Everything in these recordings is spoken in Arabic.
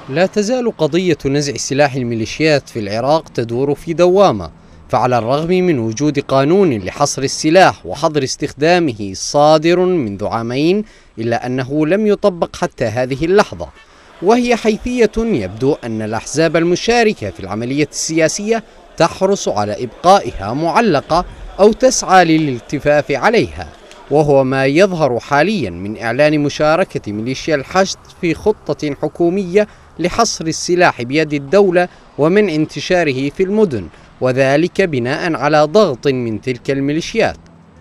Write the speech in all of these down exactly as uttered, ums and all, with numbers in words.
لا تزال قضية نزع سلاح الميليشيات في العراق تدور في دوامة، فعلى الرغم من وجود قانون لحصر السلاح وحظر استخدامه صادر منذ عامين، إلا أنه لم يطبق حتى هذه اللحظة، وهي حيثية يبدو أن الأحزاب المشاركة في العملية السياسية تحرص على إبقائها معلقة أو تسعى للالتفاف عليها، وهو ما يظهر حاليا من إعلان مشاركة ميليشيا الحشد في خطة حكومية لحصر السلاح بيد الدولة ومنع انتشاره في المدن، وذلك بناء على ضغط من تلك الميليشيات.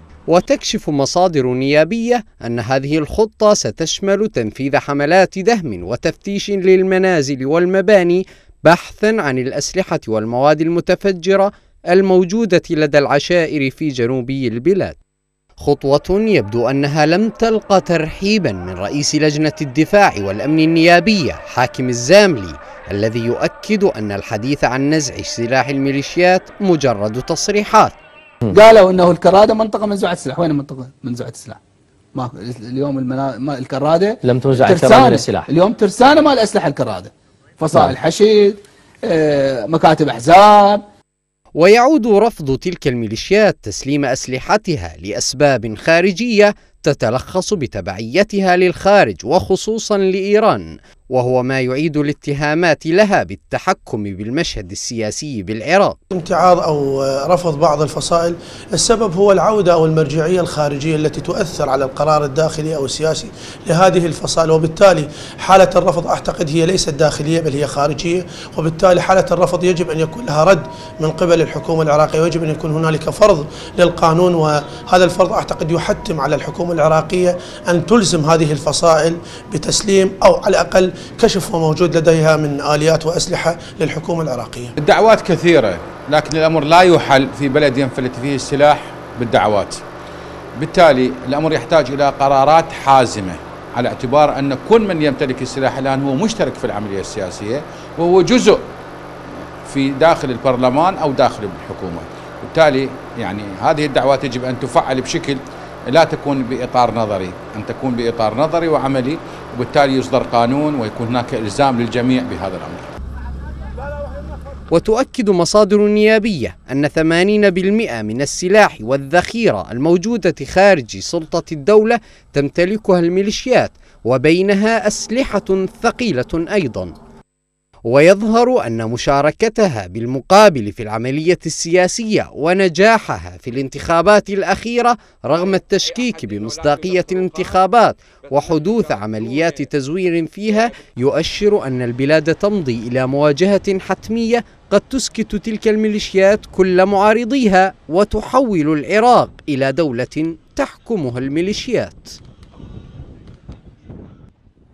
وتكشف مصادر نيابية أن هذه الخطة ستشمل تنفيذ حملات دهم وتفتيش للمنازل والمباني بحثا عن الأسلحة والمواد المتفجرة الموجودة لدى العشائر في جنوبي البلاد، خطوة يبدو أنها لم تلقى ترحيبا من رئيس لجنة الدفاع والأمن النيابية حاكم الزاملي، الذي يؤكد أن الحديث عن نزع سلاح الميليشيات مجرد تصريحات. قالوا أنه الكرادة منطقة منزوعة السلاح. وين منطقة منزوعة السلاح؟ ما اليوم المنا... ما الكرادة لم توزع أكثر من السلاح. اليوم ترسانة مال أسلحة الكرادة، فصائل حشيد، آه، مكاتب أحزاب. ويعود رفض تلك الميليشيات تسليم أسلحتها لأسباب خارجية تتلخص بتبعيتها للخارج وخصوصا لإيران، وهو ما يعيد الاتهامات لها بالتحكم بالمشهد السياسي بالعراق. امتعاض أو رفض بعض الفصائل، السبب هو العودة أو المرجعية الخارجية التي تؤثر على القرار الداخلي أو السياسي لهذه الفصائل، وبالتالي حالة الرفض أعتقد هي ليست داخلية بل هي خارجية، وبالتالي حالة الرفض يجب أن يكون لها رد من قبل الحكومة العراقية، ويجب أن يكون هنالك فرض للقانون، وهذا الفرض أعتقد يحتم على الحكومة العراقية أن تلزم هذه الفصائل بتسليم أو على الأقل كشف ما موجود لديها من آليات وأسلحة للحكومة العراقية. الدعوات كثيرة، لكن الأمر لا يحل في بلد ينفلت فيه السلاح بالدعوات، بالتالي الأمر يحتاج إلى قرارات حازمة، على اعتبار أن كل من يمتلك السلاح الآن هو مشترك في العملية السياسية وهو جزء في داخل البرلمان أو داخل الحكومة، بالتالي يعني هذه الدعوات يجب أن تفعل بشكل لا تكون بإطار نظري، أن تكون بإطار نظري وعملي، وبالتالي يصدر قانون ويكون هناك إلزام للجميع بهذا الأمر. وتؤكد مصادر نيابية أن ثمانين بالمئة من السلاح والذخيرة الموجودة خارج سلطة الدولة تمتلكها الميليشيات، وبينها أسلحة ثقيلة أيضا. ويظهر أن مشاركتها بالمقابل في العملية السياسية ونجاحها في الانتخابات الأخيرة رغم التشكيك بمصداقية الانتخابات وحدوث عمليات تزوير فيها يؤشر أن البلاد تمضي إلى مواجهة حتمية قد تسكت تلك الميليشيات كل معارضيها وتحول العراق إلى دولة تحكمها الميليشيات.